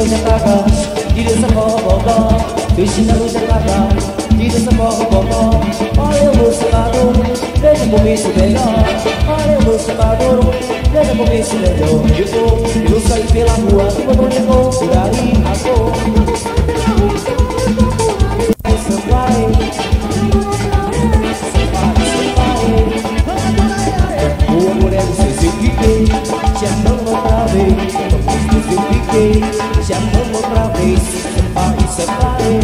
no Jakarta, tira essa bola, piscina no Jakarta, tira essa bola. Olha o meu celador, veja como isso melhor. Olha o meu celador, veja como isso melhor. Eu saí pela rua, e quando chegou por aí, agora o amor é você, se eu fiquei chamando outra vez. Se eu fiquei chamando outra vez. Sampai,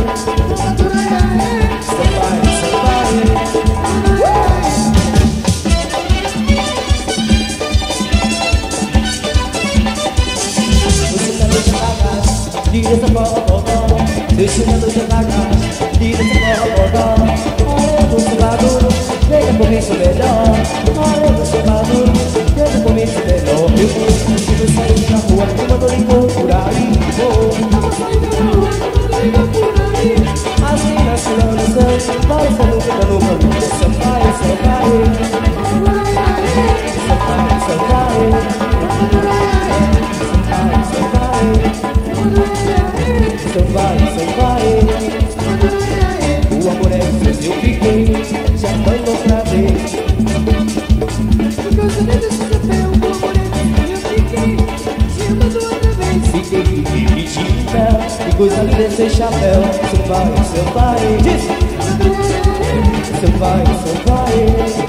tira essa bola, deixa eu devagar, tira essa bola. Olha do seu lado, veja como isso melhor. Olha do seu lado, veja como isso melhor. Eu saí na rua, eu mando ligou por aí. Assim na sua noção, vai ser no canto no canto. Sampai, sampai, sampai, o amor é você, eu fiquei chamando outra vez. Porque eu sabia desse chapéu, o amor é você, eu fiquei chamando outra vez. Fiquei de chapéu, que coisa linda esse chapéu. Seu pai, seu pai, seu pai, seu pai.